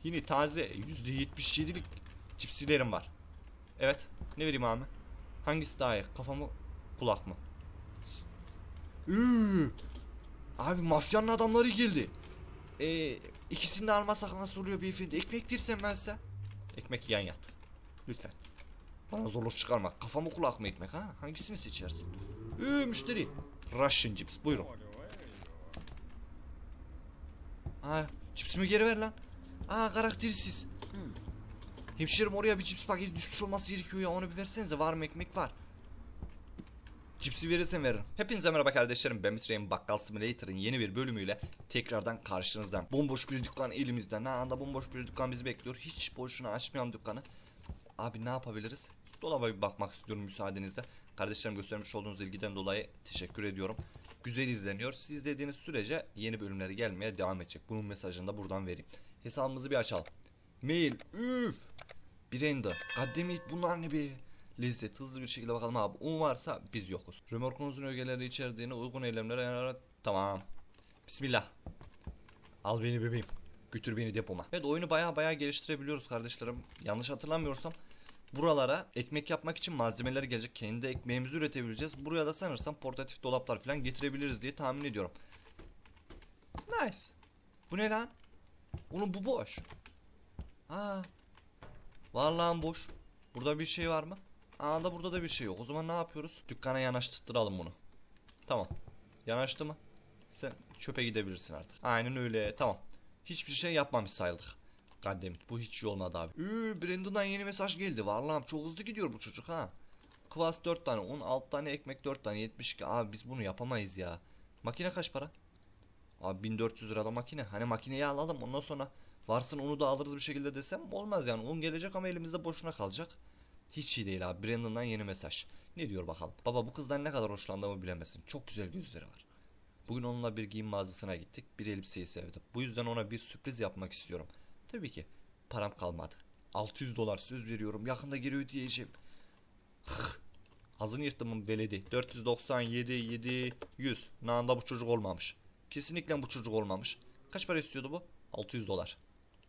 Yine taze %77'lik cipsilerim var. Evet. Ne vereyim abi? Hangisi daha iyi? Kafa mı? Kulak mı? Abi mafyanın adamları geldi. İkisini de almasak nasıl oluyor beyefendi? Ekmek versem ben size. Ekmek yan yat. Lütfen. Bana zorluk çıkarma. Kafa mı kulak mı ekmek ha? Hangisini seçersin? Müşteri. Russian cips. Buyurun. Cipsimi geri ver lan. Karaktersiz. Hemşerim oraya bir cips paketi düşmüş olması gerekiyor ya. Onu bir versenize. Var mı ekmek var. Cipsi verirsen veririm. Hepinize merhaba kardeşlerim. Ben Mr. Bakkal Simulator'ın yeni bir bölümüyle tekrardan karşınızdayım. Bomboş bir dükkan elimizde. Ne anda bomboş bir dükkan bizi bekliyor. Hiç boşuna açmayalım dükkanı. Abi ne yapabiliriz? Dolaba bir bakmak istiyorum müsaadenizle. Kardeşlerim göstermiş olduğunuz ilgiden dolayı teşekkür ediyorum. Güzel izleniyor. Siz izlediğiniz sürece yeni bölümleri gelmeye devam edecek. Bunun mesajını da buradan vereyim. Hesabımızı bir açalım. Mail. Brenda. Goddammit bunlar ne be? Lezzet. Hızlı bir şekilde bakalım abi. Un varsa biz yokuz. Römorkunuzun ögeleri içerdiğini uygun eylemlere... Tamam. Bismillah. Al beni bebeğim. Götür beni depoma. Evet oyunu baya geliştirebiliyoruz kardeşlerim. Yanlış hatırlamıyorsam buralara ekmek yapmak için malzemeler gelecek. Kendi ekmeğimizi üretebileceğiz. Buraya da sanırsam portatif dolaplar falan getirebiliriz diye tahmin ediyorum. Nice. Bu ne lan? Oğlum bu boş. Vallahi boş. Burada bir şey var mı? Da burada da bir şey yok. O zaman ne yapıyoruz? Dükkana yanaştıralım bunu. Tamam. Yanaştı mı? Sen çöpe gidebilirsin artık. Aynen öyle. Tamam. Hiçbir şey yapmamış sayıldık. Goddammit bu hiç iyi olmadı abi. Brandon'dan yeni mesaj geldi. Vallahi çok hızlı gidiyor bu çocuk ha. Kıvas 4 tane un, 6 tane ekmek, 4 tane 72. Abi biz bunu yapamayız ya. Makine kaç para? Abi 1400 lirada makine. Hani makineyi alalım ondan sonra varsın onu da alırız bir şekilde desem olmaz yani. Un gelecek ama elimizde boşuna kalacak. Hiç iyi değil abi. Brandon'dan yeni mesaj. Ne diyor bakalım. Baba bu kızdan ne kadar hoşlandığımı bilemezsin. Çok güzel gözleri var. Bugün onunla bir giyim mağazasına gittik. Bir elbiseyi sevdim. Bu yüzden ona bir sürpriz yapmak istiyorum. Tabii ki param kalmadı. 600 dolar söz veriyorum. Yakında geri ödeyeceğim. Ağzını yırttım veledi. 497 700. Nanda bu çocuk olmamış. Kesinlikle bu çocuk olmamış. Kaç para istiyordu bu? 600 dolar.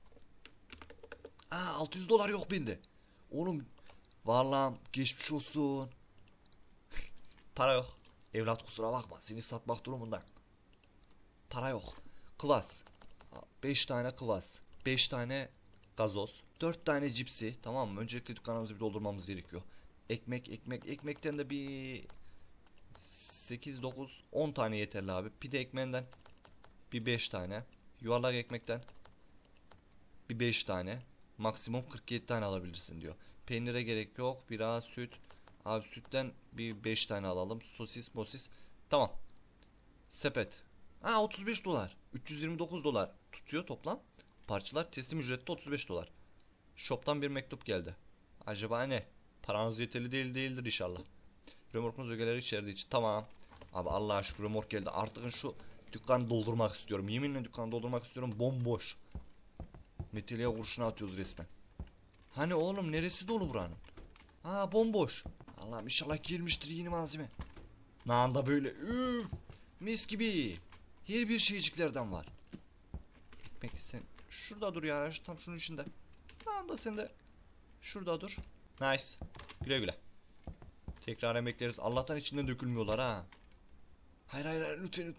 600 dolar yok bende. Oğlum vallahi geçmiş olsun. Para yok. Evlat kusura bakma seni satmak durumunda. Para yok. Kıvas. 5 tane kıvas. 5 tane gazoz. 4 tane cipsi. Tamam mı? Öncelikle dükkanımızı bir doldurmamız gerekiyor. Ekmekten de bir 8, 9, 10 tane yeterli abi. Pide ekmeğinden bir 5 tane. Yuvarlak ekmekten bir 5 tane. Maksimum 47 tane alabilirsin diyor. Peynire gerek yok. Biraz süt. Abi sütten bir 5 tane alalım. Sosis. Tamam. Sepet. 35 dolar. 329 dolar tutuyor toplam. Parçalar teslim ücreti de 35 dolar. Shop'tan bir mektup geldi. Acaba ne? Paranız yeterli değildir inşallah. Römorkunuz ögeleri içerdiği için. Tamam. Abi Allah'a şükür römork geldi. Artık şu dükkanı doldurmak istiyorum. Yeminle dükkanı doldurmak istiyorum. Bomboş. Meteliğe kurşuna atıyoruz resmen. Hani oğlum neresi dolu buranın? Bomboş. Allah'ım inşallah girmiştir yeni malzeme. Nanda böyle mis gibi. Her bir şeyciklerden var. Ekmek sen şurada dur ya. Tam şunun içinde. Nanda sen de şurada dur. Nice. Güle güle. Tekrar emekleriz. Allah'tan içinden dökülmüyorlar ha. Hayır lütfen.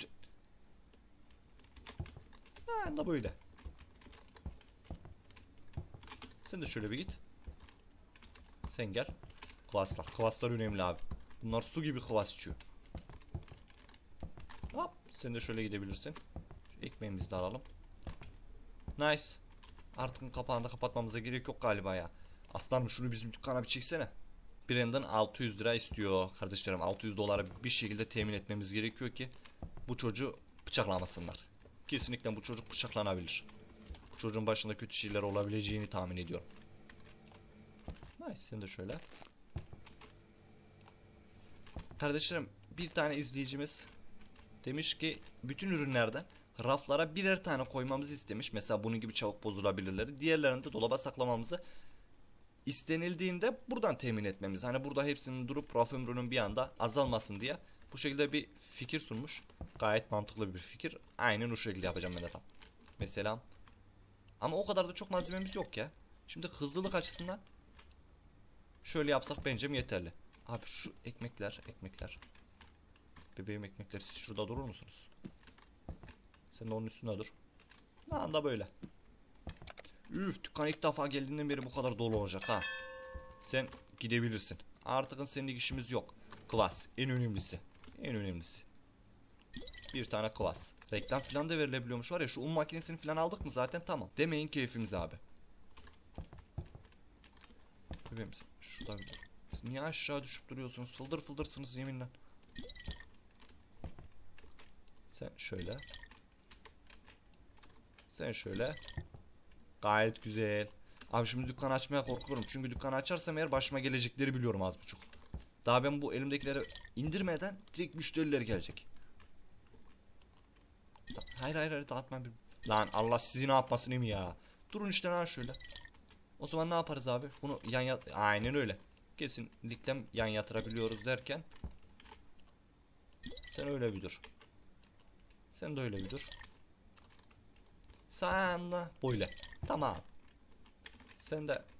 Nanda böyle. Sen de şöyle bir git. Sen gel. Kıvaslar. Kıvaslar önemli abi. Bunlar su gibi kıvas içiyor. Hop. Sen de şöyle gidebilirsin. Şu ekmeğimizi de alalım. Nice. Artık kapağını da kapatmamıza gerek yok galiba ya. Aslanım şunu bizim dükkana bir çeksene. Brandon 600 lira istiyor kardeşlerim. 600 dolara bir şekilde temin etmemiz gerekiyor ki bu çocuğu bıçaklamasınlar. Kesinlikle bu çocuk bıçaklanabilir. Bu çocuğun başında kötü şeyler olabileceğini tahmin ediyorum. Nice sen de şöyle. Kardeşlerim bir tane izleyicimiz demiş ki bütün ürünlerden raflara birer tane koymamızı istemiş. Mesela bunun gibi çabuk bozulabilirleri. Diğerlerini de dolaba saklamamızı istenildiğinde buradan temin etmemiz. Hani burada hepsinin durup raf ömrünün bir anda azalmasın diye bu şekilde bir fikir sunmuş. Gayet mantıklı bir fikir. Aynen o şekilde yapacağım ben de tam. Mesela Ama o kadar da çok malzememiz yok ya. Şimdi hızlılık açısından şöyle yapsak bence mi yeterli? Abi şu ekmekler. Bebeğim ekmekler, siz şurada durur musunuz? Sen de onun üstünde dur. Anda böyle. Üf, dükkan ilk defa geldiğinden beri bu kadar dolu olacak ha. Sen gidebilirsin. Artık seninle işimiz yok. Kıvas en önemlisi. En önemlisi. Bir tane kıvas. Reklam falan da verilebiliyormuş var ya, şu un makinesini falan aldık mı zaten tamam. Demeyin keyfimiz abi. Bebeğim şuradan bir dur. Siz niye aşağı düşüp duruyorsunuz? Fıldır fıldırsınız yeminle. Sen şöyle. Sen şöyle. Gayet güzel. Abi şimdi dükkan açmaya korkuyorum. Çünkü dükkanı açarsam eğer başıma gelecekleri biliyorum az buçuk. Daha ben bu elimdekileri indirmeden direkt müşteriler gelecek. Hayır dağıtma bir. Lan Allah sizi ne yapmasın değil mi ya? Durun işte lan şöyle. O zaman ne yaparız abi? Bunu yan yat... Aynen öyle. Kesinlikle yan yatırabiliyoruz derken. Sen öyle bir dur. Sen de öyle bir dur. Sen de böyle. Tamam. Sen de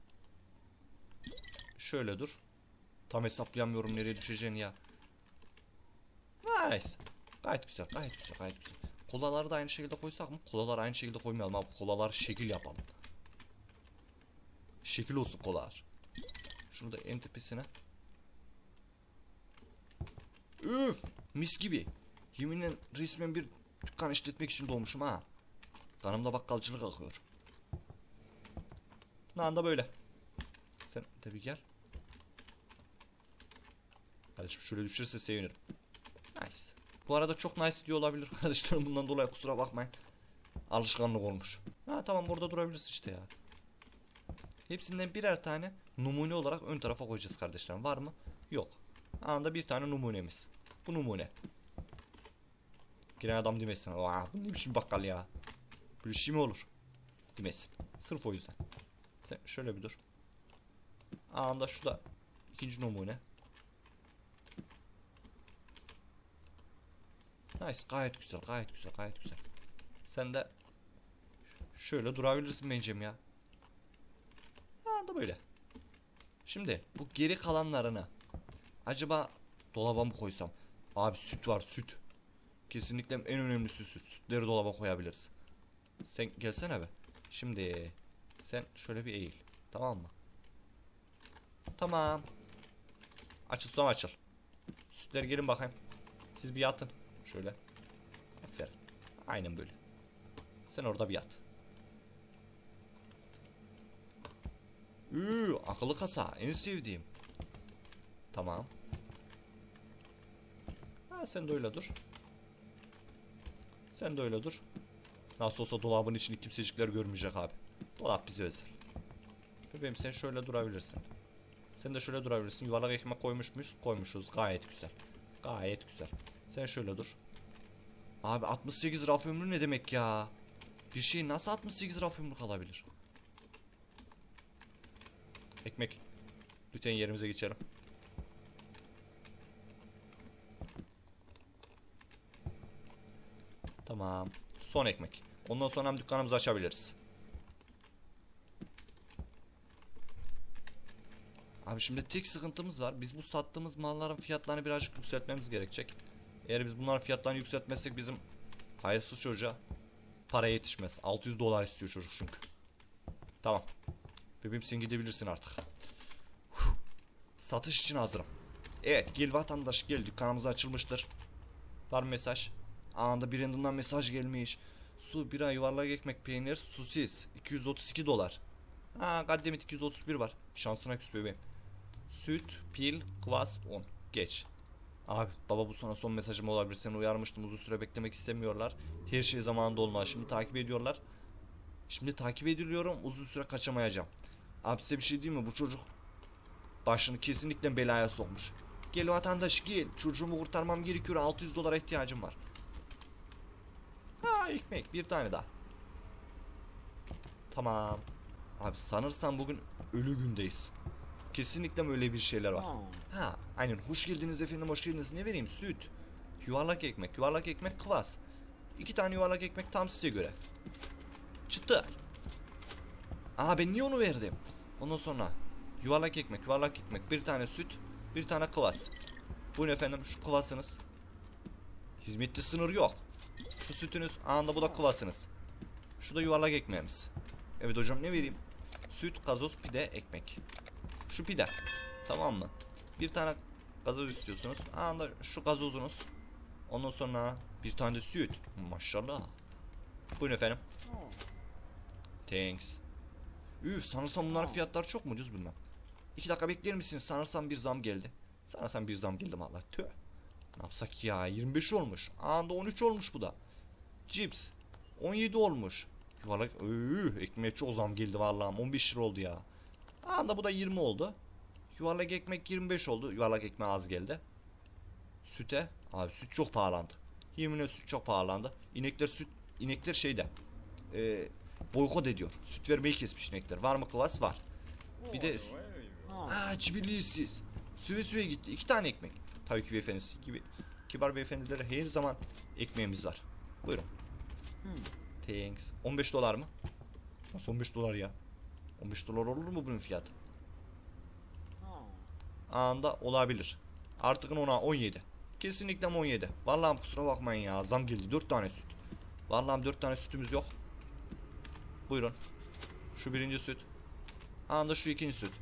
şöyle dur. Tam hesaplayamıyorum nereye düşeceğini ya. Nice. Gayet güzel. Kolaları da aynı şekilde koysak mı? Kolaları aynı şekilde koymayalım abi. Kolaları şekil yapalım. Şekil olsun kolalar. Şurada en tepesine. Üf! Mis gibi. Yeminle resmen bir dükkan işletmek için doğmuşum ha. Kanımda bakkalcılık akıyor. Lan da böyle. Sen tabii gel. Kardeşim şöyle düşürse sevinirim. Nice. Bu arada çok nice diyor olabilir kardeşlerim, bundan dolayı kusura bakmayın. Alışkanlık olmuş. Ha tamam, burada durabilirsin işte ya. Hepsinden birer tane numune olarak ön tarafa koyacağız kardeşlerim. Var mı? Yok. Anında bir tane numunemiz. Bu numune. Giren adam demesin. Aa, bu ne biçim bakkal ya. Böyle şey mi olur? Demesin. Sırf o yüzden. Sen şöyle bir dur. Anında şu da ikinci numune. Nice, gayet güzel. Sen de şöyle durabilirsin bencem ya. Ha da böyle. Şimdi bu geri kalanlarını acaba dolaba mı koysam? Abi süt var, süt. Kesinlikle en önemlisi süt. Sütleri dolaba koyabiliriz. Sen gelsene be. Şimdi sen şöyle bir eğil. Tamam mı? Tamam. Açıl. Sütleri gelin bakayım. Siz bir yatın. Şöyle. Aferin. Aynen böyle. Sen orada bir yat. Akıllı kasa. En sevdiğim. Tamam. Ha, sen de öyle dur. Nasıl olsa dolabın içini kimsecikler görmeyecek abi. Dolap bize özel. Bebeğim sen şöyle durabilirsin. Sen de şöyle durabilirsin. Yuvarlak ekmek koymuş muyuz? Koymuşuz. Gayet güzel. Sen şöyle dur. Abi 68 raf ömrü ne demek ya? Bir şey nasıl 68 raf ömrü kalabilir? Ekmek. Lütfen yerimize geçelim. Tamam. Son ekmek. Ondan sonra hem dükkanımızı açabiliriz. Abi şimdi tek sıkıntımız var. Biz bu sattığımız malların fiyatlarını birazcık yükseltmemiz gerekecek. Eğer biz bunların fiyatlarını yükseltmezsek bizim hayırsız çocuğa para yetişmez. 600 dolar istiyor çocuk çünkü. Tamam. Bebeğim sen gidebilirsin artık. Satış için hazırım. Evet, gel vatandaş gel, dükkanımız açılmıştır. Var mesaj. Anında birinden mesaj gelmiş. Su, bira, yuvarlak ekmek, peynir, sosis 232 dolar. Ha, Gaddemit 231 var. Şansına küs bebeğim. Süt, pil, kvass, un. Geç. Abi baba bu sana son mesajım olabilir. Seni uyarmıştım, uzun süre beklemek istemiyorlar. Her şey zamanında olmaz. Şimdi takip ediyorlar. Şimdi takip ediliyorum. Uzun süre kaçamayacağım. Abi size bir şey diyeyim mi? Bu çocuk başını kesinlikle belaya sokmuş. Gel vatandaş gel. Çocuğumu kurtarmam gerekiyor. 600 dolara ihtiyacım var. Ha, ekmek bir tane daha. Tamam. Abi sanırsam bugün ölü gündeyiz. Kesinlikle öyle bir şeyler var. Ha, aynen. Hoş geldiniz efendim, hoş geldiniz. Ne vereyim? Süt. Yuvarlak ekmek, kıvas. 2 tane yuvarlak ekmek tam size göre. Çıtır. Aha ben niye onu verdim? Ondan sonra yuvarlak ekmek, yuvarlak ekmek, bir tane süt, bir tane kıvas. Buyurun efendim, şu kıvasınız. Hizmetli sınır yok. Şu sütünüz, anında bu da kıvasınız. Şu da yuvarlak ekmeğimiz. Evet hocam, ne vereyim? Süt, gazoz, pide, ekmek. Şu pide. Tamam mı? Bir tane gazoz istiyorsunuz. Anında şu gazozunuz. Ondan sonra bir tane de süt. Maşallah. Buyurun efendim. Thanks. Üf, sanırsam bunların fiyatları çok mu ucuz bilmem. 2 dakika bekler misiniz? Sanırsam bir zam geldi. Sanırsam bir zam geldi valla. Tüh. Ne yapsak ya? 25 olmuş. Anda 13 olmuş bu da. Cips 17 olmuş. Yuvarlak ekmeğe çok zam geldi vallahi. 15 lira oldu ya. Anda bu da 20 oldu. Yuvarlak ekmek 25 oldu. Yuvarlak ekmeğe az geldi. Süte. Abi süt çok pahalandı. Yeminle süt çok pahalandı. İnekler şeyde. Boykot ediyor. Süt vermeyi kesmiş inekler. Var mı kıvas? Var. Bir de cibiliyiz. Süve gitti. 2 tane ekmek. Tabii ki beyefendisi gibi kibar beyefendilere her zaman ekmeğimiz var. Buyurun. Thanks. 15 dolar mı? Nasıl 15 dolar ya? 15 dolar olur mu bunun fiyatı? Anda olabilir. Artık ona 17. Kesinlikle 17. Vallahi kusura bakmayın ya. Zam geldi. 4 tane süt. Vallahi 4 tane sütümüz yok. Buyurun. Şu birinci süt. Anda şu ikinci süt.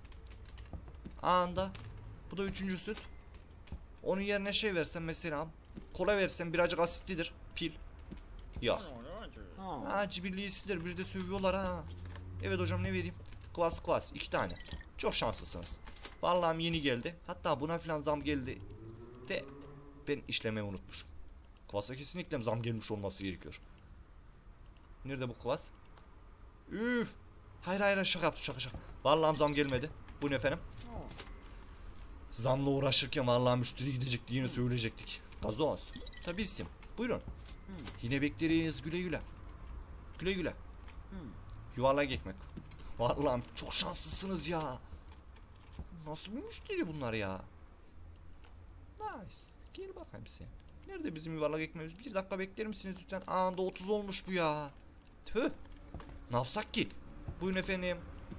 Anda bu da üçüncü süt. Onun yerine şey versem mesela, kola versem, birazcık asitlidir. Pil. Yok. Cibillisidir. Bir de sövüyorlar ha. Evet hocam, ne vereyim? Kıvas 2 tane. Çok şanslısınız. Vallahi yeni geldi. Hatta buna filan zam geldi de ben işlemeyi unutmuşum. Kıvasa kesinlikle zam gelmiş olması gerekiyor. Nerede bu kıvas? Üf. Hayır şaka yaptım, şaka. Vallahi zam gelmedi. Buyurun efendim. Zamla uğraşırken vallahi müşteri gidecekti, yine söyleyecektik. Gazoz. Tabii isim. Buyurun. Yine bekleriz, güle güle. Güle güle. Yuvarlak ekmek. Vallahi çok şanslısınız ya. Nasıl bir müşteri bunlar ya? Nice. Gel bakayım sen. Nerede bizim yuvarlak ekmeğimiz? 1 dakika bekler misiniz lütfen? Anda 30 olmuş bu ya. Tüh. Ne yapsak ki? Buyurun efendim.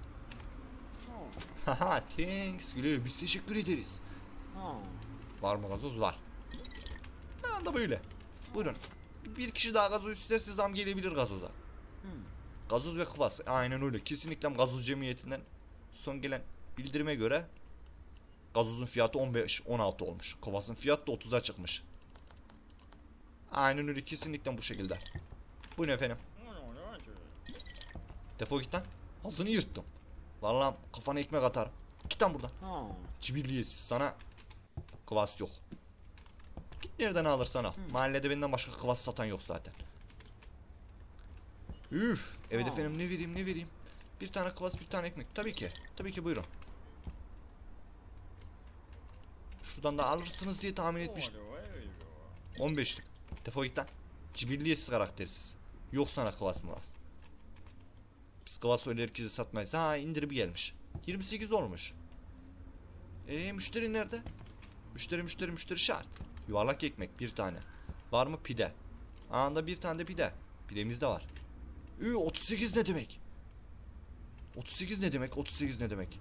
Haha, thanks. Güle, biz teşekkür ederiz. Var mı gazoz? Var. Anda böyle. Buyurun. Bir kişi daha gazoz isterse zam gelebilir gazoza. Gazoz ve kıvas. Aynen öyle. Kesinlikle gazoz cemiyetinden son gelen bildirime göre gazozun fiyatı 15-16 olmuş. Kıvasın fiyatı da 30'a çıkmış. Aynen öyle. Kesinlikle bu şekilde. Buyurun efendim. Defol git lan. Ağzını yırttım. Vallahi kafana ekmek atarım. Git lan buradan. Cibilliyesiz, sana kıvas yok. Git nereden alırsan al. Mahallede benden başka kıvas satan yok zaten. Üf. Evet efendim, ne vereyim? Bir tane kıvas, bir tane ekmek. Tabii ki buyurun. Şuradan da alırsınız diye tahmin etmiştim. 15'lik. Defol git lan. Cibilliyesiz, karaktersiz. Yok sana kıvas mıvas. Biz kıvas öyle herkese satmayız. Ha, indirim gelmiş. 28 olmuş. Müşteri nerede? Müşteri şart. Yuvarlak ekmek bir tane. Var mı pide? Anda bir tane de pide. Pidemiz de var. 38 ne demek? 38 ne demek?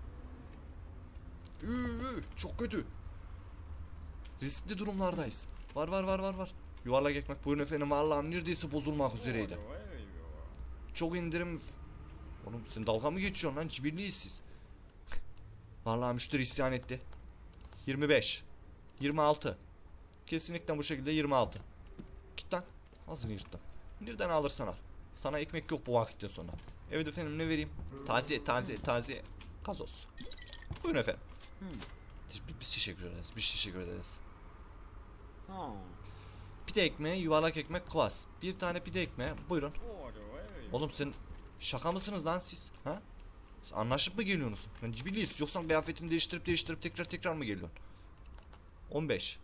Çok kötü. Riskli durumlardayız. Var. Yuvarlak ekmek buyurun efendim. Allah'ım, neredeyse bozulmak üzereydi. Çok indirim. Oğlum sen dalga mı geçiyorsun lan? Cibirliyiz siz. Vallahi müşteri isyan etti. 25. 26. Kesinlikle bu şekilde 26. Git lan. Ağzını yırttım. Nereden alırsan al. Sana ekmek yok bu vakitten sonra. Evet efendim, ne vereyim? Taze. Gazoz. Buyurun efendim. Biz teşekkür ederiz. Pide ekmeği, yuvarlak ekmek, kıvas. Bir tane pide ekmeği. Buyurun. Oğlum sen şaka mısınız lan siz? Ha? Siz anlaşıp mı geliyorsunuz? Yani cibiliyiz. Yoksa kıyafetini değiştirip tekrar mı geliyorsun? 15.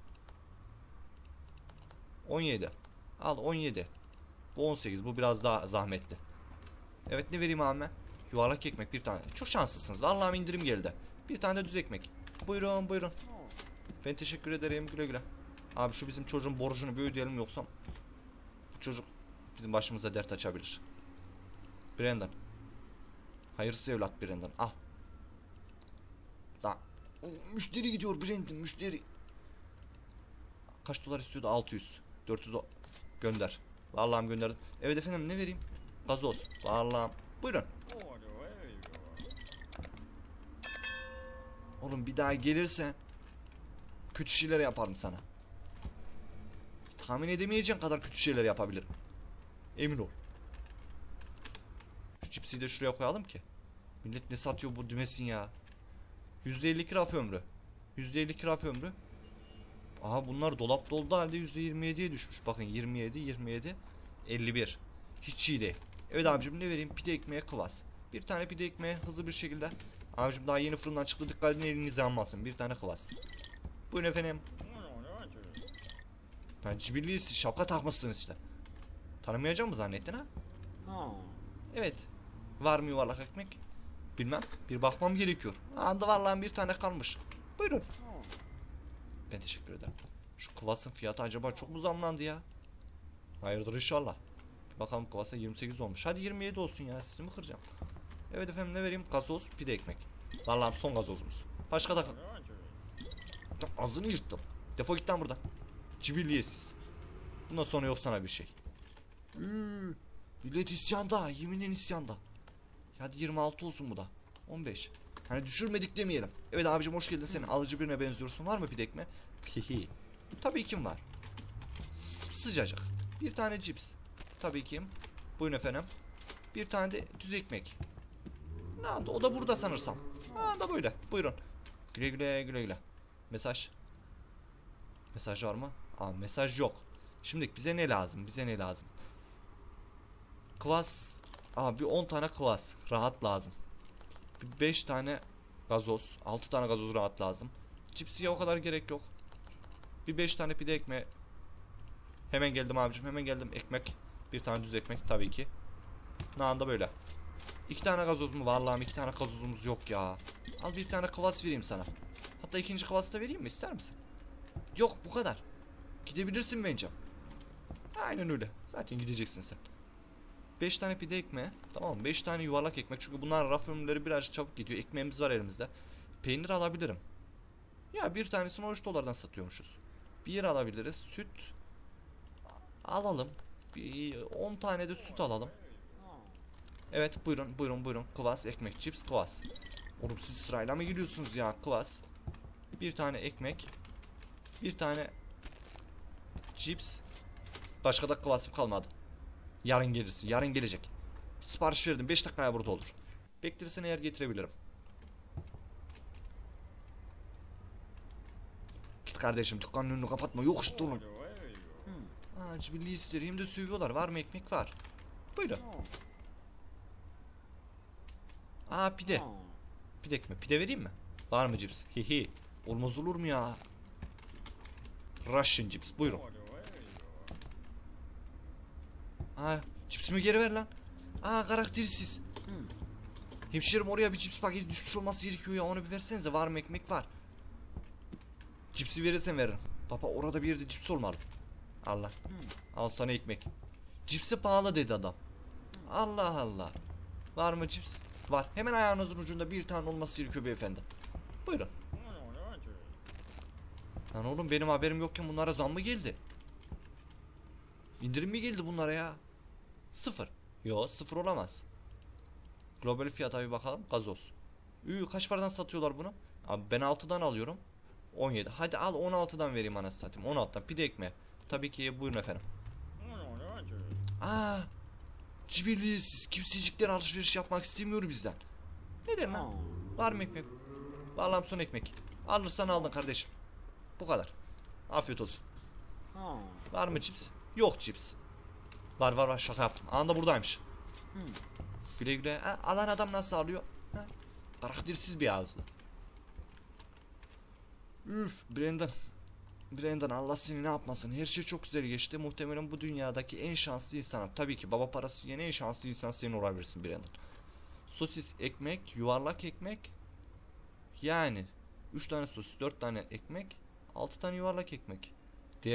17. Al 17. Bu 18. Bu biraz daha zahmetli. Evet, ne vereyim abi? Yuvarlak ekmek bir tane. Çok şanslısınız. Vallahi indirim geldi. Bir tane de düz ekmek. Buyurun. Ben teşekkür ederim. Güle güle. Abi şu bizim çocuğun borcunu bir ödeyelim, yoksa bu çocuk bizim başımıza dert açabilir. Brandon. Hayırsız evlat Brandon. Al. Lan. Müşteri gidiyor Brandon, müşteri. Kaç dolar istiyordu? 600. 400 gönder. Vallahi gönderdim. Evet efendim, ne vereyim? Gazoz. Vallahi. Buyurun. Oğlum bir daha gelirsen kötü şeyler yaparım sana. Tahmin edemeyeceğin kadar kötü şeyler yapabilirim. Emin ol. Şu cipsi de şuraya koyalım ki. Millet ne satıyor bu dümesin ya. %52 raf ömrü. %52 raf ömrü. Aha, bunlar dolap doldu halde %27'ye düşmüş. Bakın 27, 27, 51. Hiç iyi değil. Evet abicim, ne vereyim? Pide ekmeğe kıvas. Bir tane pide ekmeğe hızlı bir şekilde. Abicim daha yeni fırından çıktı, dikkat edin elinizi yanmasın. Bir tane kıvas. Buyurun efendim. Ben cibilliyiz, şapka takmışsınız işte. Tanımayacak mı zannettin ha? Evet. Var mı yuvarlak ekmek? Bilmem. Bir bakmam gerekiyor. Anda vallahi bir tane kalmış. Buyurun. Ben teşekkür ederim. Şu kıvasın fiyatı acaba çok mu zamlandı ya? Hayırdır inşallah. Bakalım, kıvasa 28 olmuş. Hadi 27 olsun ya, sizi mi kıracağım? Evet efendim, ne vereyim? Gazoz, pide ekmek. Vallahi son gazozumuz. Başka da... Ağzını yırttım. Defol git lan buradan. Cibilliyetsiz. Bundan sonra yok sana bir şey. Millet isyanda. Yeminin isyanda. Hadi 26 olsun bu da. 15. Hani düşürmedik demeyelim. Evet abicim, hoş geldin, senin alıcı birine benziyorsun. Var mı pide ekmeği? Hihi. Tabii ki var. Sıcacık. Bir tane cips. Tabii ki. Buyurun efendim. Bir tane de düz ekmek. Ne oldu? O da burada sanırsam. Ha da böyle. Buyurun. Güle güle, güle güle. Mesaj. Mesaj var mı? Aa, mesaj yok. Şimdi bize ne lazım? Bize ne lazım? Kıvas. Abi 10 tane kıvas. Rahat lazım. 5 tane gazoz. 6 tane gazoz rahat lazım. Cipsiye o kadar gerek yok. Bir 5 tane pide ekmeği. Hemen geldim abicim, hemen geldim. Ekmek. Bir tane düz ekmek tabii ki. Ne anda böyle. 2 tane gazoz mu? Vallahi 2 tane gazozumuz yok ya. Al bir tane kıvas vereyim sana. Hatta ikinci kıvası da vereyim mi? İster misin? Yok, bu kadar. Gidebilirsin bence. Aynen öyle. Zaten gideceksin sen. 5 tane pide ekmeği. Tamam mı? 5 tane yuvarlak ekmek. Çünkü bunlar raf ömürleri birazcık çabuk gidiyor. Ekmeğimiz var elimizde. Peynir alabilirim. Ya bir tanesini 13 dolardan satıyormuşuz. Bir alabiliriz. Süt alalım. Bir 10 tane de süt alalım. Evet, buyurun buyurun buyurun. Kıvas, ekmek, cips, kıvas. Oğlum siz sırayla mı gidiyorsunuz ya? Kıvas. Bir tane ekmek. Bir tane cips. Başka da kıvasım kalmadı. Yarın gelirsin. Yarın gelecek. Sipariş verdim. 5 dakikaya burada olur. Beklersen eğer getirebilirim. Git kardeşim, dükkanın önünü kapatma. Yok işte oğlum. Aa, cibilliği ister. Hem de sövüyorlar. Var mı ekmek? Var. Buyurun. Aa, pide. Pide ekmek. Pide vereyim mi? Var mı cips? Hihi. Olmaz olur mu ya? Russian cips. Buyurun. Aa, cipsimi geri ver lan. Aa, karaktersiz. Hemşerim, oraya bir cips paketi düşmüş olması gerekiyor ya. Onu bir versenize. Var mı ekmek? Var. Cipsi verirsen veririm. Baba, orada bir yerde cips olmalı. Allah. Al sana ekmek. Cipsi pahalı dedi adam. Allah Allah. Var mı cips? Var. Hemen ayağınızın ucunda bir tane olması gerekiyor beyefendi. Buyurun. Lan oğlum, benim haberim yokken bunlara zam mı geldi? İndirim mi geldi bunlara ya? 0. Yo, 0 olamaz. Global fiyata bir bakalım. Gazoz. Kaç paradan satıyorlar bunu? Abi ben 6'dan alıyorum. 17. Hadi al 16'dan vereyim anasını satayım. 16'dan pide ekmeği. Tabii ki, buyurun efendim. Aa, cibilli, siz kimsecikler alışveriş yapmak istemiyor bizden. Neden lan? Var mı ekmek? Vallahi son ekmek. Alırsan aldın kardeşim. Bu kadar. Afiyet olsun. Var mı cips? Yok cips. Var var var, şaka yaptım. Anında buradaymış. Güle güle. Ha, alan adam nasıl alıyor? Ha? Karaktersiz bir ağızlı. Üf, Brandon Allah seni ne yapmasın. Her şey çok güzel geçti. Muhtemelen bu dünyadaki en şanslı insan. Tabii ki baba parası yine en şanslı insan sen olabilirsin Brandon. Sosis, ekmek, yuvarlak ekmek. Yani 3 tane sosis, 4 tane ekmek, 6 tane yuvarlak ekmek.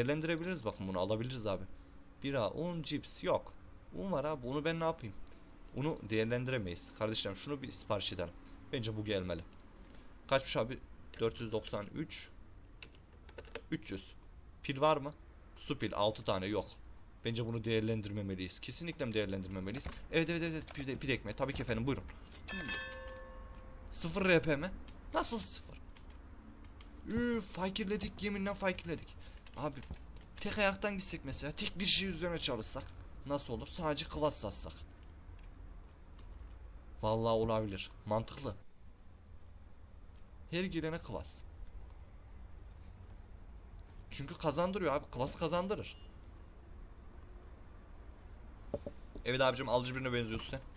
Değerlendirebiliriz, bakın bunu alabiliriz abi. Bira, un, cips yok. Un var abi, onu ben ne yapayım? Unu değerlendiremeyiz. Kardeşlerim şunu bir sipariş edelim. Bence bu gelmeli. Kaçmış abi? 493. 300. Pil var mı? Su pil 6 tane yok. Bence bunu değerlendirmemeliyiz. Kesinlikle değerlendirmemeliyiz. Evet. Pil ekmeği. Tabii ki efendim, buyurun. 0 RP mi? Nasıl 0? Fakirledik, yeminle fakirledik. Abi tek ayaktan gitsek mesela, tek bir şey üzerine çalışsak nasıl olur? Sadece kıvaç satsak. Vallahi olabilir. Mantıklı. Her gelene kıvaç. Çünkü kazandırıyor abi. Kıvaç kazandırır. Evet abicim, alıcı birine benziyorsun sen.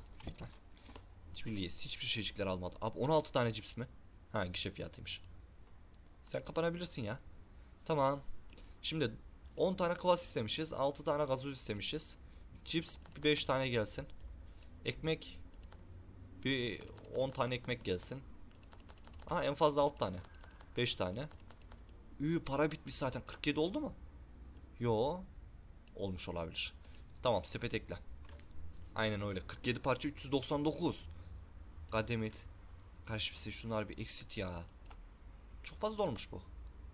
Hiçbir şeycikler almadı. Abi 16 tane cips mi? Ha, gişe fiyatıymış. Sen kapanabilirsin ya. Tamam. Şimdi 10 tane kıvaç istemişiz. 6 tane gazoz istemişiz. Cips bir 5 tane gelsin. Ekmek bir 10 tane ekmek gelsin. Ha, en fazla 6 tane. 5 tane. Para bitmiş zaten. 47 oldu mu? Yo. Olmuş olabilir. Tamam, sepet ekle. Aynen öyle. 47 parça 399. Goddammit. Kardeşim şunlar bir exit ya. Çok fazla olmuş bu.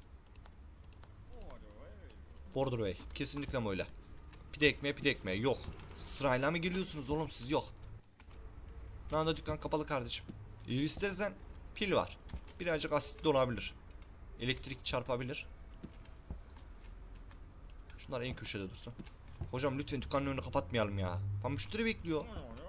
Borderway. Kesinlikle öyle. Pide ekmeği yok. Sırayla mı geliyorsunuz oğlum siz? Yok. Şu anda dükkan kapalı kardeşim. Eğer istersen pil var. Birazcık asitli olabilir. Elektrik çarpabilir. Şunlar en köşede dursun. Hocam lütfen dükkanın önünü kapatmayalım ya. Müşteri bekliyor.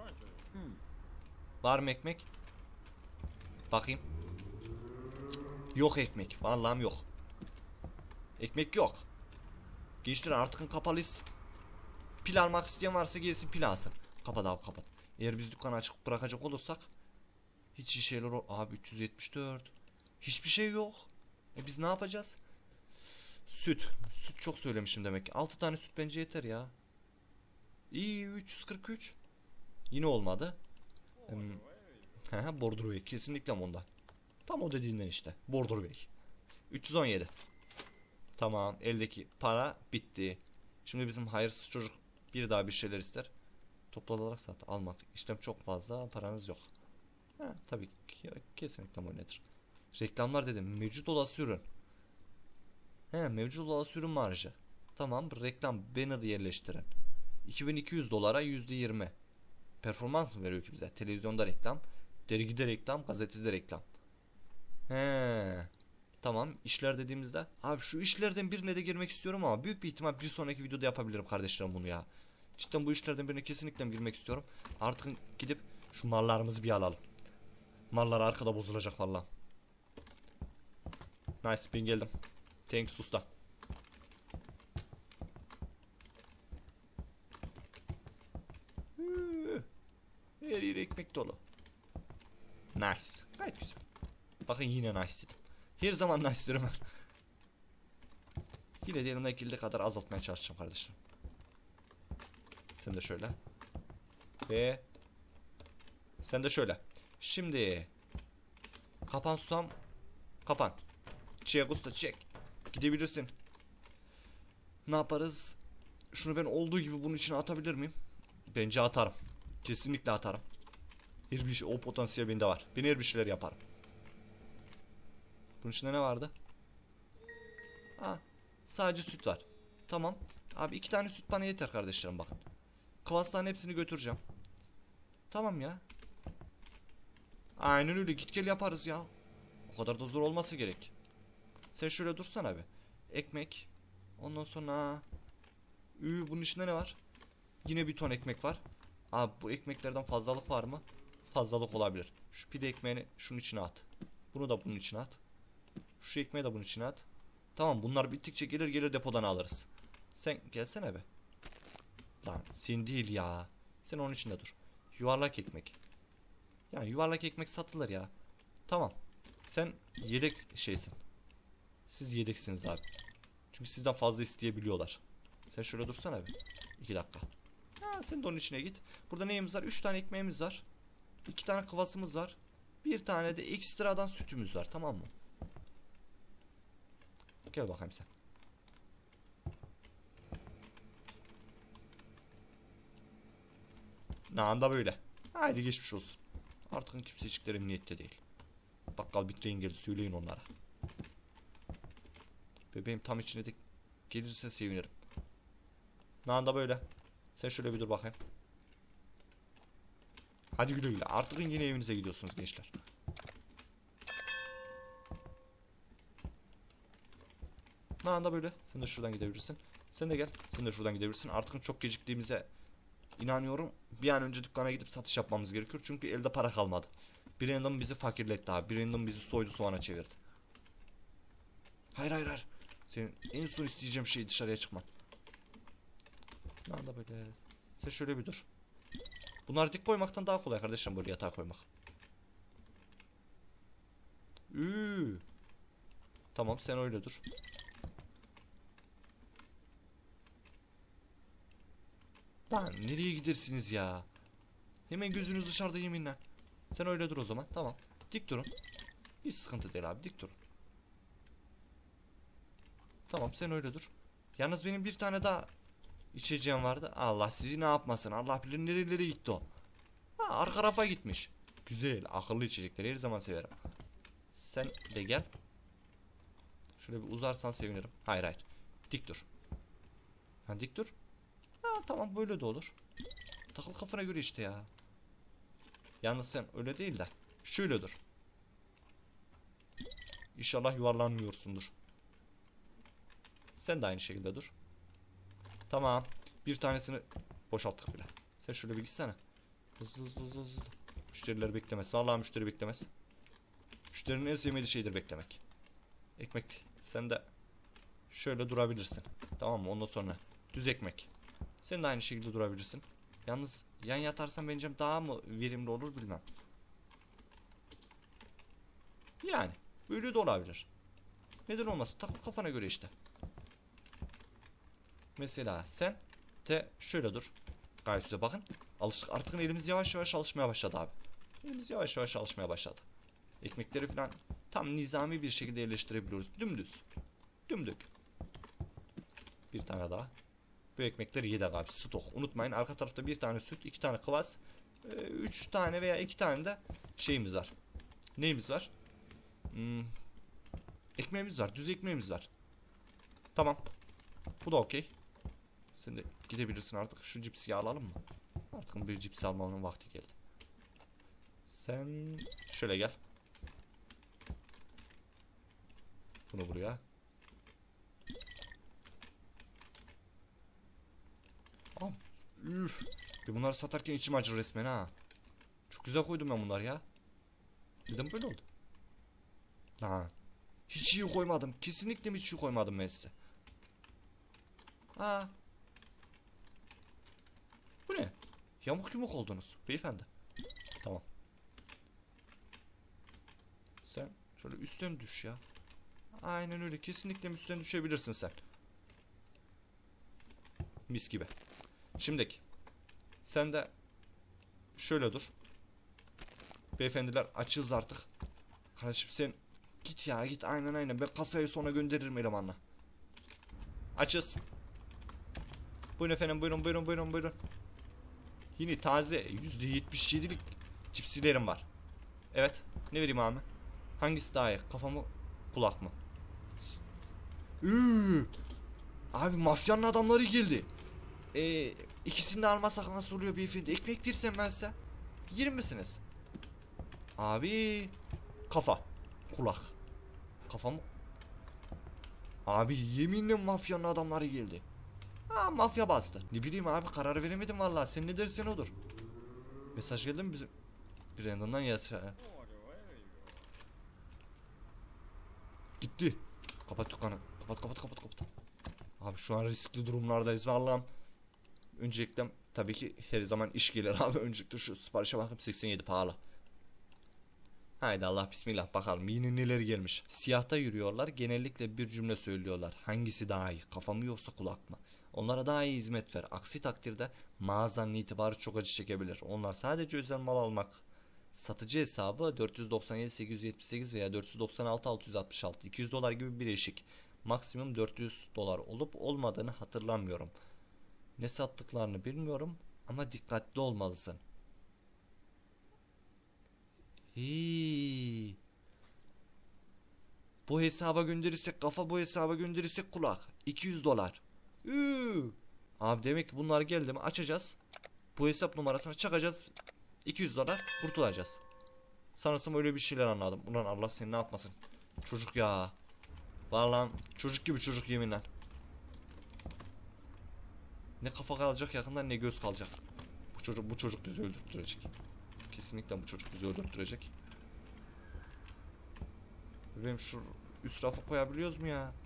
Var mı ekmek? Bakayım. Yok ekmek. Vallahi yok. Ekmek yok. Gençler artık kapalıyız. Pil almak isteyen varsa gelsin pil alsın. Kapat abi, kapat. Eğer biz dükkanı açık bırakacak olursak hiç iyi şeyler abi 374. Hiçbir şey yok. Biz ne yapacağız? Süt çok söylemişim demek ki. 6 tane süt bence yeter ya. İyi, 343. Yine olmadı. Borderway kesinlikle onda. Tam o dediğinden işte. Borderway. 317. Tamam, eldeki para bitti. Şimdi bizim hayırsız çocuk bir daha bir şeyler ister. Toplu olarak sat almak. İşlem çok fazla, paranız yok. Tabii ki kesinlikle o nedir? Reklamlar dedim. Mevcut olası ürün. Mevcut olası ürün marjı. Tamam, reklam banner yerleştirin. 2200 dolara %20. Performans mı veriyor ki bize? Televizyonda reklam, dergide reklam, gazetede reklam. Tamam, işler dediğimizde abi şu işlerden birine de girmek istiyorum ama büyük bir ihtimal bir sonraki videoda yapabilirim kardeşlerim bunu ya. Cidden bu işlerden birine kesinlikle girmek istiyorum. Artık gidip şu mallarımızı bir alalım. Mallar arkada bozulacak valla. Nice, ben geldim. Thanks usta. Her yer ekmek dolu. Nice. Gayet güzel. Bakın yine nice dedim. Her zaman nice derim ben. Yine de elimden geldiği kadar azaltmaya çalışacağım kardeşim. Sen de şöyle. Ve sen de şöyle. Şimdi kapan susam. Kapan. Çek usta, çek. Gidebilirsin. Ne yaparız? Şunu ben olduğu gibi bunun içine atabilir miyim? Bence atarım. Kesinlikle atarım. Her bir şey, o potansiyel bende var. Ben her bir şeyler yaparım. Bunun içinde ne vardı? Sadece süt var. Tamam. Abi 2 tane süt bana yeter kardeşlerim, bakın. Kıvasların hepsini götüreceğim. Tamam ya. Aynen öyle, git gel yaparız ya. O kadar da zor olması gerek. Sen şöyle dursan abi. Ekmek. Ondan sonra bunun içinde ne var? Yine bir ton ekmek var. Abi bu ekmeklerden fazlalık var mı? Fazlalık olabilir. Şu pide ekmeğini şunun içine at. Bunu da bunun içine at. Şu ekmeği de bunun içine at. Tamam, bunlar bittikçe gelir depodan alırız. Sen gelsene be. Lan sen değil ya. Sen onun içinde dur. Yuvarlak ekmek. Yani yuvarlak ekmek satılır ya. Tamam. Sen yedek şeysin. Siz yedeksiniz abi. Çünkü sizden fazla isteyebiliyorlar. Sen şöyle dursana bir. 2 dakika. Sen de onun içine git. Burada neyimiz var? 3 tane ekmeğimiz var. 2 tane kıvasımız var. Bir tane de ekstradan sütümüz var, tamam mı? Gel bakayım sen. Ne anda böyle. Haydi geçmiş olsun. Artık kimseciklerim niyette değil. Bakkal bitreyin geldi, söyleyin onlara. Bebeğim tam içine de gelirse sevinirim. Ne anda böyle. Sen şöyle bir dur bakayım. Hadi güle güle. Artık yine evinize gidiyorsunuz gençler. Ne anda böyle. Sen de şuradan gidebilirsin. Sen de gel. Sen de şuradan gidebilirsin. Artık çok geciktiğimize inanıyorum. Bir an önce dükkana gidip satış yapmamız gerekiyor. Çünkü elde para kalmadı. Brandon bizi fakirletti abi. Brandon bizi soydu, soğana çevirdi. Hayır hayır hayır. Senin en son isteyeceğim şey dışarıya çıkman. Ne anda böyle. Sen şöyle bir dur. Bunları dik koymaktan daha kolay kardeşim, böyle yatağa koymak. Tamam, sen öyle dur. Lan nereye gidersiniz ya? Hemen gözünüz dışarıda yeminle. Sen öyle dur o zaman. Tamam. Dik durun. Hiç sıkıntı değil abi, dik durun. Tamam, sen öyle dur. Yalnız benim bir tane daha içeceğim vardı. Allah sizi ne yapmasın. Allah bilir nerelere gitti o. Ha, arka rafa gitmiş. Güzel, akıllı içecekleri her zaman severim. Sen de gel. Şöyle bir uzarsan sevinirim. Hayır hayır. Dik dur. Ha, dik dur. Ha, tamam, böyle de olur. Takıl kafana göre işte ya. Yalnız sen öyle değil de şöyle dur. İnşallah yuvarlanmıyorsundur. Sen de aynı şekilde dur. Tamam. Bir tanesini boşalttık bile. Sen şöyle bir gitsene. Hızlı hızlı hızlı hızlı. Müşteriler beklemez. Vallahi müşteri beklemez. Müşterinin en sevmediği şeydir beklemek. Ekmek. Sen de şöyle durabilirsin. Tamam mı? Ondan sonra düz ekmek. Sen de aynı şekilde durabilirsin. Yalnız yan yatarsan bence daha mı verimli olur bilmem. Yani böyle de olabilir. Neden olmasın? Takıl kafana göre işte. Mesela sen de şöyle dur. Gayet güzel, bakın. Alıştık artık, elimiz yavaş yavaş alışmaya başladı abi. Elimiz yavaş yavaş alışmaya başladı. Ekmekleri falan tam nizami bir şekilde yerleştirebiliyoruz. Dümdüz. Dümdük. Bir tane daha. Bu ekmekleri yedek abi. Stok. Unutmayın, arka tarafta bir tane süt, iki tane kıvas, 3 tane veya 2 tane de şeyimiz var. Neyimiz var? Ekmeğimiz var. Düz ekmeğimiz var. Tamam. Bu da okey. Sen de gidebilirsin artık. Şu cipsi alalım mı? Artık bir cipsi almanın vakti geldi. Sen şöyle gel. Bunu buraya. Üf. Bunları satarken içim acır resmen ha. Çok güzel koydum ben bunları ya. Neden böyle oldu? Lan. Hiç iyi koymadım. Kesinlikle hiç iyi koymadım ben size. Ha. Bu ne? Yamuk yumuk oldunuz beyefendi. Tamam. Sen şöyle üstten düş ya. Aynen öyle. Kesinlikle üstten düşebilirsin sen. Mis gibi. Şimdiki. Sen de şöyle dur. Beyefendiler açız artık. Kardeşim sen git ya, git, aynen. Ben kasayı sonra gönderirim elemanla. Açız. Buyurun efendim, buyurun. Yine taze %77'lik cipsilerim var. Evet, ne vereyim abi? Hangisi daha iyi? Kafa mı, kulak mı? Abi mafyanın adamları geldi. İkisini de almasak nasıl oluyor beyefendi? Ekmek versem ben size. Yer misiniz? Abi kafa, kulak. Kafa mı? Abi yeminle mafyanın adamları geldi. Ha, mafya bastı. Ne bileyim abi, karar veremedim vallahi. Sen ne dersen odur. Mesaj geldi mi bizim Brandon'dan yasa? Gitti. Kapat dükkanı. Kapat. Abi şu an riskli durumlardayız vallahi. Öncelikle tabii ki her zaman iş gelir abi. Öncelikle şu siparişe bakayım, 87 pahalı. Haydi Allah bismillah, bakalım yine neler gelmiş. Siyahta yürüyorlar, genellikle bir cümle söylüyorlar. Hangisi daha iyi, kafa mı yoksa kulak mı? Onlara daha iyi hizmet ver. Aksi takdirde mağazanın itibarı çok acı çekebilir. Onlar sadece özel mal almak. Satıcı hesabı 497 878 veya 496 666, 200 dolar gibi bir eşik. Maksimum 400 dolar olup olmadığını hatırlamıyorum. Ne sattıklarını bilmiyorum. Ama dikkatli olmalısın. Hii. Bu hesaba gönderirsek kafa, bu hesaba gönderirsek kulak. 200 dolar. Abi demek ki bunlar geldi mi açacağız. Bu hesap numarasını çakacağız. 200 dolar kurtulacağız. Sanırsam öyle bir şeyler anladım. Ulan Allah seni ne yapmasın. Çocuk ya. Vallahi çocuk gibi çocuk yeminle. Ne kafa kalacak yakından ne göz kalacak. Bu çocuk bizi öldürtecek. Kesinlikle bu çocuk bizi öldürtecek. Benim şu üst rafa koyabiliyoruz mu ya?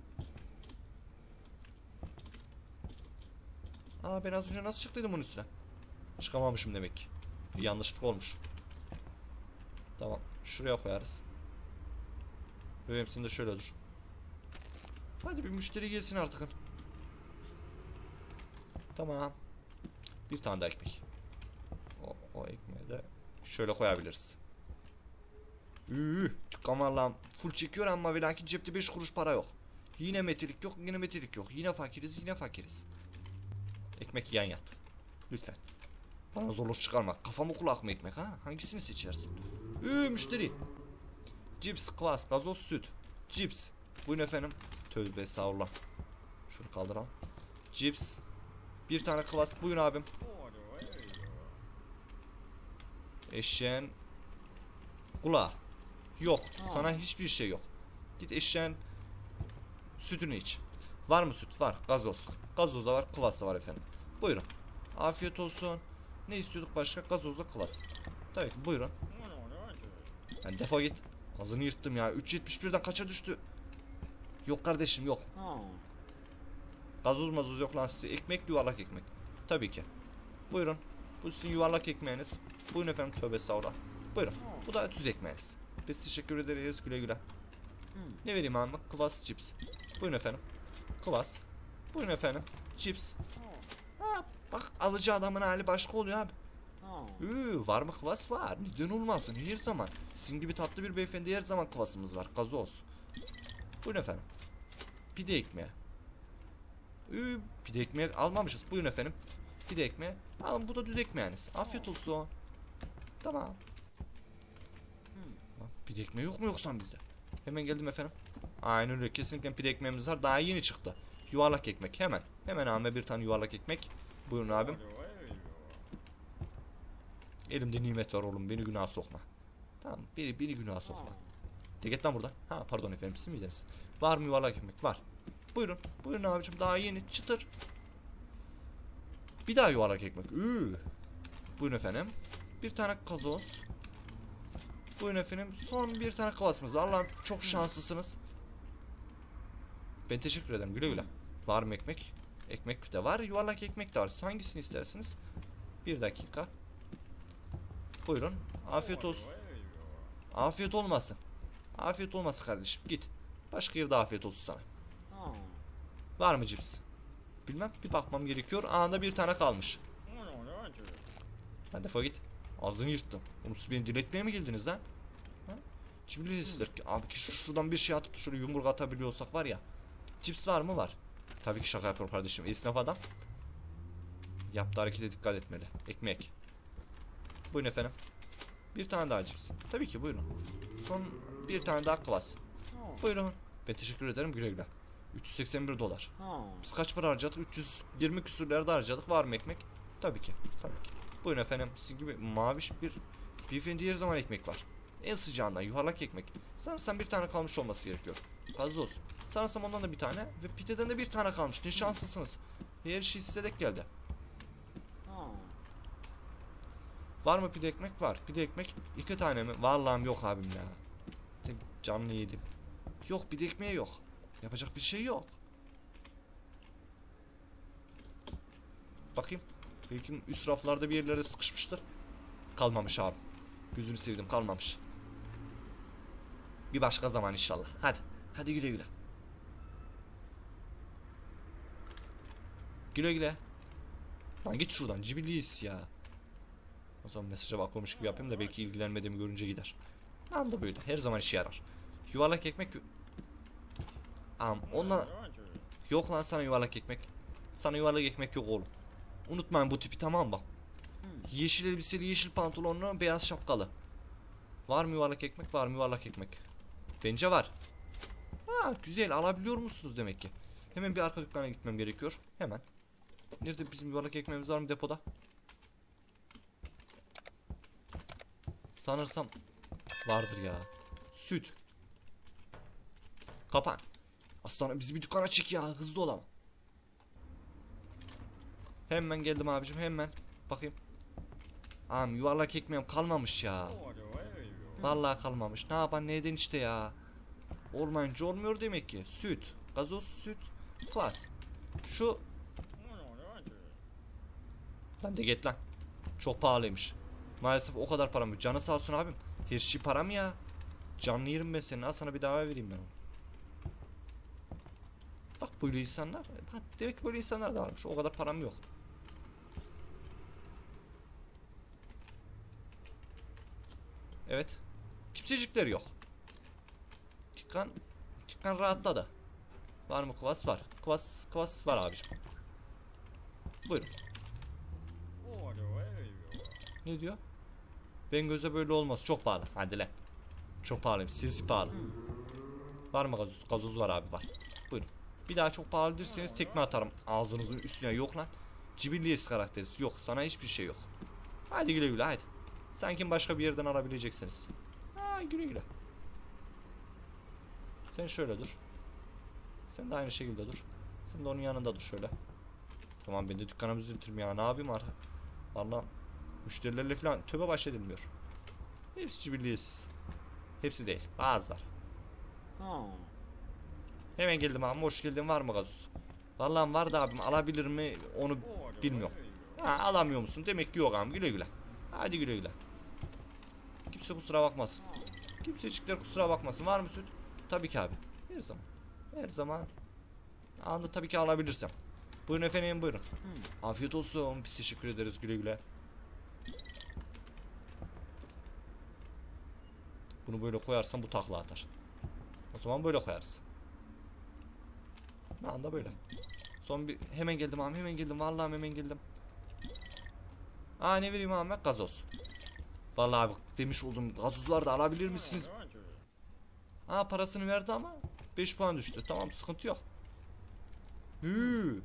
Aa ben az önce nasıl çıktıydım bunun üstüne? Çıkamamışım demek ki. Bir yanlışlık olmuş. Tamam şuraya koyarız. Bebeğim sen de şöyle dur. Hadi bir müşteri gelsin artık. Tamam. Bir tane daha ekmek. O ekmeği de şöyle koyabiliriz. Dükkan vallahi full çekiyor ama ve lakin cepte 5 kuruş para yok. Yine metrik yok, yine metrik yok. Yine fakiriz, yine fakiriz. Ekmek yan yat. Lütfen. Bana zorluk çıkarma. Kafamı kulak mı ekmek ha? Hangisini seçersin? Müşteri. Cips, klas, gazoz, süt. Cips. Buyurun efendim. Tövbe estağfurullah. Şunu kaldıralım. Cips. Bir tane klas. Buyurun abim. Eşeğin kulağı. Yok. Sana hiçbir şey yok. Git eşeğin sütünü iç. Var mı süt? Var. Gazoz. Gazoz da var. Kıvas da var efendim. Buyurun. Afiyet olsun. Ne istiyorduk başka? Gazozla kıvas. Tabii ki buyurun. Yani defol git. Ağzını yırttım ya. 3.71'den kaça düştü? Yok kardeşim yok. Gazoz mazuz yok lan size. Ekmek yuvarlak ekmek. Tabii ki. Buyurun. Bu sizin yuvarlak ekmeğiniz. Buyurun efendim tövbe estağfurullah. Buyurun. Bu da düz ekmeğiniz. Biz teşekkür ederiz güle güle. Ne vereyim abi? Kıvas cips. Buyurun efendim. Kıvas. Buyurun efendim. Cips. Ha, bak alıcı adamın hali başka oluyor abi. Var mı kıvas? Var. Neden olmasın her zaman. Sizin gibi tatlı bir beyefendi her zaman kıvasımız var. Gazoz. Buyurun efendim. Pide ekmeği. Pide ekmeği almamışız. Buyurun efendim. Pide ekmeği. Alın bu da düz ekmeğiniz. Afiyet olsun. Tamam. Pide ekmeği yok mu yoksa bizde? Hemen geldim efendim. Aynen öyle. Kesinlikle pide ekmeğimiz var. Daha yeni çıktı. Yuvarlak ekmek. Hemen. Hemen abime bir tane yuvarlak ekmek. Buyurun abim. Elimde nimet var oğlum. Beni günaha sokma. Tamam. Beni günaha sokma. De git lan buradan. Ha pardon efendim siz miydiniz? Var mı yuvarlak ekmek? Var. Buyurun. Buyurun abicim. Daha yeni. Çıtır. Bir daha yuvarlak ekmek. Buyurun efendim. Bir tane gazoz. Buyurun efendim. Son bir tane kavasımız. Allah'ım çok şanslısınız. Ben teşekkür ederim. Güle güle. Var mı ekmek? Ekmek de var. Yuvarlak ekmek de var. Siz hangisini istersiniz? Bir dakika. Buyurun. Afiyet olsun. Afiyet olmasın. Afiyet olmasın kardeşim. Git. Başka yerde afiyet olsun sana. Var mı cips? Bilmem. Bir bakmam gerekiyor. Anında bir tane kalmış. Hadi defol git. Ağzını yırttım. Oğlum siz beni diletmeye mi geldiniz lan? Cimrilisizdir ki. Abi ki şuradan bir şey atıp şöyle yumruk atabiliyorsak var ya. Cips var mı? Var. Tabii ki şaka yapıyorum kardeşim. Esnaf adam. Yaptığı harekete dikkat etmeli. Ekmek. Buyurun efendim. Bir tane daha cips. Tabii ki buyurun. Son bir tane daha klas. Buyurun. Ben teşekkür ederim güle güle. 381 dolar. Biz kaç para harcadık? 320 küsürlerde harcadık. Var mı ekmek? Tabii ki. Tabii ki. Buyurun efendim. Sizin gibi maviş bir beyefendi her zaman ekmek var. En sıcağından yuvarlak ekmek. Sanırsam bir tane kalmış olması gerekiyor. Fazla olsun. Sanırsam ondan da bir tane ve pideden de bir tane kalmış. Ne şanslısınız. Her şey size dek geldi. Var mı pide ekmek? Var. Pide ekmek 2 tane mi? Vallahi yok abim ya. Tek canlı yedim. Yok pide ekmeği yok. Yapacak bir şey yok. Bakayım. Belki üst raflarda bir yerlerde sıkışmıştır. Kalmamış abi. Gözünü sevdim kalmamış. Bir başka zaman inşallah. Hadi. Hadi güle güle. Güle güle. Lan git şuradan cibiliyiz ya. O zaman mesaja bakmamış gibi yapayım da belki ilgilenmediğimi görünce gider. Tam da böyle. Her zaman işe yarar. Yuvarlak ekmek. Ondan... Yok lan sana yuvarlak ekmek. Sana yuvarlak ekmek yok oğlum. Unutmayın bu tipi, tamam bak. Yeşil elbiseli, yeşil pantolonlu, beyaz şapkalı. Var mı yuvarlak ekmek? Var mı yuvarlak ekmek? Bence var. Ha güzel, alabiliyor musunuz demek ki. Hemen bir arka dükkana gitmem gerekiyor. Hemen. Nerede bizim yuvarlak ekmeğimiz, var mı depoda? Sanırsam vardır ya. Süt. Kapan. Aslanım bizi bir dükkana çek ya, hızlı ol ama. Hemen geldim abicim, hemen. Bakayım. Am yuvarlak ekmeğim kalmamış ya. Vallahi kalmamış. Ne yapan ne eden işte ya. Olmayınca olmuyor demek ki. Süt. Gazoz süt. Klas. Şu. Lan de git lan. Çok pahalıymış. Maalesef o kadar param yok. Canı sağ olsun abim. Her şey para mı ya? Canlı yerim ben senin. Al sana bir daha vereyim ben onu. Bak böyle insanlar. Bak, demek ki böyle insanlar da varmış. O kadar param yok. Evet. Kimsecikler yok. Dükkan rahatladı. Var mı kıvas? Var. Kıvas var abiciğim. Buyurun. Ne diyor? Ben göze böyle olmaz. Çok pahalı. Hadi lan. Çok pahalıyım. Sinsi pahalı. Var mı gazoz? Gazoz var abi, var. Buyurun. Bir daha çok pahalı derseniz tekme atarım ağzınızın üstüne. Yok lan. Cibilliyes karakteriz. Yok. Sana hiçbir şey yok. Hadi güle güle hadi. Sanki başka bir yerden alabileceksiniz. Ha güle güle. Sen şöyle dur. Sen de aynı şekilde dur. Sen de onun yanında dur şöyle. Tamam, ben de dükkanımı üzültürüm ya. Ne yapayım artık? Vallahi müşterilerle falan töbe baş edilmiyor. Hepsi cibilliyesiz. Hepsi değil. Bazılar. Hemen geldim abi. Hoş geldin. Var mı gazoz? Vallahi var da abim, alabilir mi onu bilmiyorum. Ha, alamıyor musun? Demek ki yok abi. Güle güle. Hadi güle güle. Kimse kusura bakmasın. Kimsecikler kusura bakmasın. Var mı süt? Tabii ki abi. Her zaman. Her zaman. Anında tabii ki alabilirsem. Buyurun efendim, buyurun. Afiyet olsun. Biz teşekkür ederiz. Güle güle. Bunu böyle koyarsam bu takla atar. O zaman böyle koyarız. Ne anda böyle. Son bir hemen geldim abi, hemen geldim. Vallahi hemen geldim. Aa ne vereyim abi? Gazoz. Vallahi abi demiş oldum. Gazozlar da alabilir misiniz? Aa parasını verdi ama 5 puan düştü. Tamam, sıkıntı yok. Hü.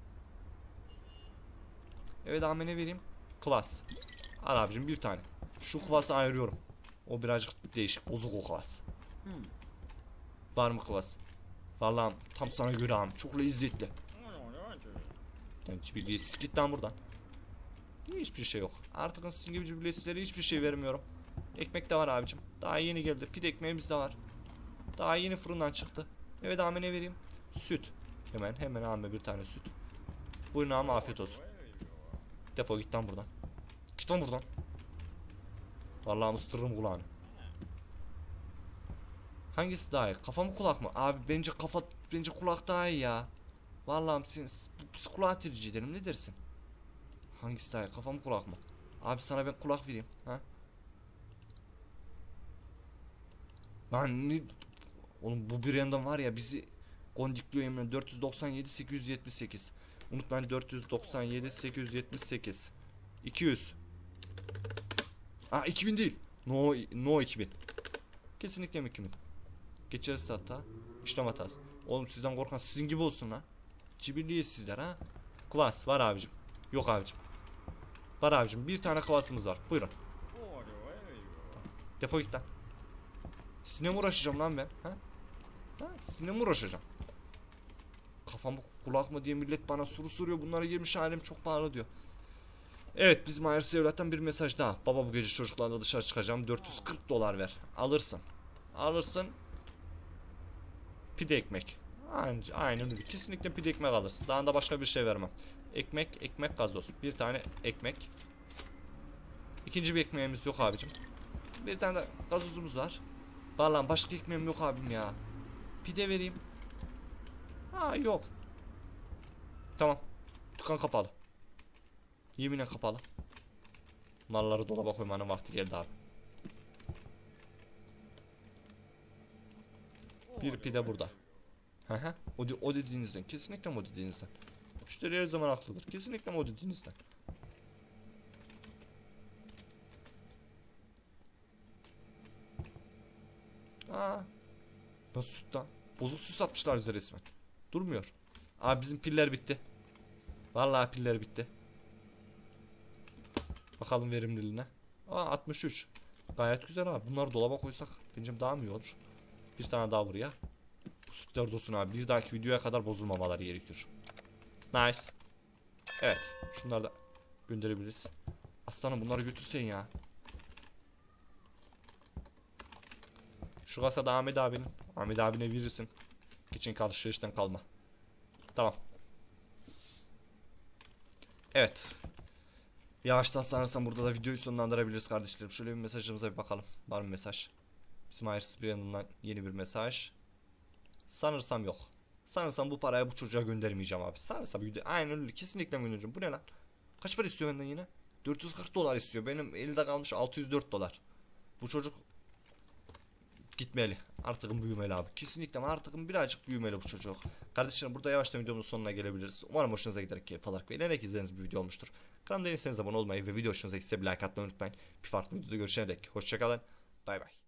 Evet abi, ne vereyim? Kıvas. Al abicim bir tane. Şu kıvası ayırıyorum. O birazcık değişik. Bozuk o kıvas. Var mı kıvas? Vallahi tam sana göre abi. Çok lezzetli. Yani bir git lan buradan. Hiçbir şey yok. Artık sizin gibi cübleslere hiçbir şey vermiyorum. Ekmek de var abicim. Daha yeni geldi. Pide ekmeğimiz de var. Daha yeni fırından çıktı. Evet abi, ne vereyim? Süt. Hemen abi bir tane süt. Buyurun abi, afiyet olsun. Defol git lan buradan. Git lan buradan. Vallahi ıstırırım kulağını. Hangisi daha iyi? Kafa mı kulak mı? Abi bence kulak daha iyi ya. Vallahi biz kulağı tercih ederim, ne dersin? Hangisi daha iyi? Kafa mı kulak mı? Abi sana ben kulak vereyim. Ha? Lan ne? Oğlum bu bir yandan var ya, bizi gondikliyor yemin. 497 878. Unutmayın, 497 878. 200. Aa 2000 değil. No 2000. Kesinlikle 2000. Geçeriz hatta. İşlem hatası. Oğlum sizden korkan sizin gibi olsun lan. Cibilliyiz sizler ha. Klas var abicim. Yok abicim. Var abicim. Bir tane kıvasımız var. Buyurun. Defol git lan. Sizinle mi uğraşacağım lan ben? Ha? Sizinle mi uğraşacağım? Kafamı kulak mı diye millet bana soru soruyor. Bunlara girmiş halim çok pahalı diyor. Evet, bizim hayırsız evlattan bir mesaj daha. Baba bu gece çocuklarla dışarı çıkacağım. 440 dolar ver. Alırsın. Alırsın. Pide ekmek. Aynen öyle. Kesinlikle pide ekmek alırsın. Daha da başka bir şey vermem. Ekmek gazoz. Bir tane ekmek. İkinci bir ekmeğimiz yok abicim. Bir tane de gazozumuz var. Vallahi başka ekmeğim yok abim ya. Pide vereyim. Ha yok. Tamam. Dükkan kapalı. Yeminle kapalı. Malları dolaba koymanın vakti geldi abi. Bir pide burada. O dediğinizden. Kesinlikle o dediğinizden. Müşteri her zaman haklıdır. Kesinlikle o dediğinizden. Aa. Nasıl süt lan? Bozuk süt satmışlar bize resmen. Durmuyor. Abi bizim piller bitti. Vallahi piller bitti. Bakalım verimliliğine. Aa 63. Gayet güzel abi. Bunları dolaba koysak bence daha mı iyi olur? Bir tane daha buraya. Bu sütler dursun abi. Bir dahaki videoya kadar bozulmamaları gerekiyor. Nice. Evet. Şunları da gönderebiliriz. Aslanım bunları götürsen ya. Şu kasa da Ahmet abinin. Ahmet abine verirsin. Geçen alışverişten kalma. Tamam. Evet. Yavaştan sanırsam burada da videoyu sonlandırabiliriz kardeşlerim. Şöyle bir mesajımıza bir bakalım. Var mı mesaj? Bizim Ayers bir yanından yeni bir mesaj. Sanırsam yok. Sanırsam bu parayı bu çocuğa göndermeyeceğim abi. Sanırsam aynen öyle. Kesinlikle göndereceğim. Bu ne lan? Kaç para istiyor benden yine? 440 dolar istiyor. Benim elde kalmış 604 dolar. Bu çocuk gitmeli. Artık büyümeli abi. Kesinlikle ama artık birazcık büyümeli bu çocuk. Kardeşlerim burada yavaştan videomuzun sonuna gelebiliriz. Umarım hoşunuza giderek keyif alarak ve eğlenerek izlediğiniz bir video olmuştur. Kanalıma değilseniz abone olmayı ve video hoşunuza gitse bir like atmayı unutmayın. Bir farklı videoda görüşene dek. Hoşçakalın. Bay bay.